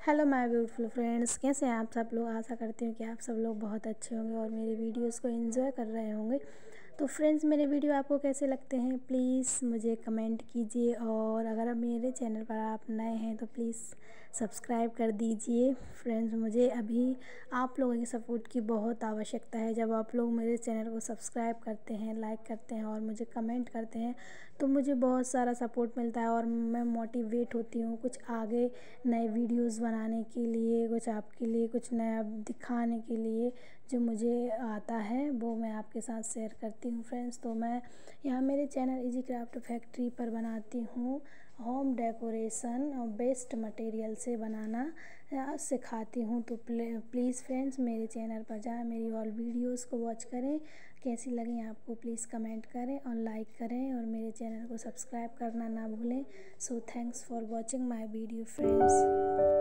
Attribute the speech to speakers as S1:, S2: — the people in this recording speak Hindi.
S1: हेलो माय ब्यूटीफुल फ्रेंड्स, कैसे हैं आप सब लोग। आशा करती हूँ कि आप सब लोग बहुत अच्छे होंगे और मेरे वीडियोस को एंजॉय कर रहे होंगे। तो फ्रेंड्स, मेरे वीडियो आपको कैसे लगते हैं प्लीज़ मुझे कमेंट कीजिए, और अगर मेरे चैनल पर आप नए हैं तो प्लीज़ सब्सक्राइब कर दीजिए। फ्रेंड्स, मुझे अभी आप लोगों की सपोर्ट की बहुत आवश्यकता है। जब आप लोग मेरे चैनल को सब्सक्राइब करते हैं, लाइक करते हैं और मुझे कमेंट करते हैं तो मुझे बहुत सारा सपोर्ट मिलता है और मैं मोटिवेट होती हूँ कुछ आगे नए वीडियोस बनाने के लिए, कुछ आपके लिए कुछ नया दिखाने के लिए। जो मुझे आता है वो मैं आपके साथ शेयर करती हूँ फ्रेंड्स। तो मैं यहाँ मेरे चैनल इजी क्राफ्ट फैक्ट्री पर बनाती हूँ होम डेकोरेशन और बेस्ट मटेरियल से बनाना सिखाती हूँ। तो प्लीज़ फ्रेंड्स मेरे चैनल पर जाएं, मेरी ऑल वीडियोस को वॉच करें। कैसी लगी आपको प्लीज़ कमेंट करें और लाइक करें और मेरे चैनल को सब्सक्राइब करना ना भूलें। So thanks for watching my video friends.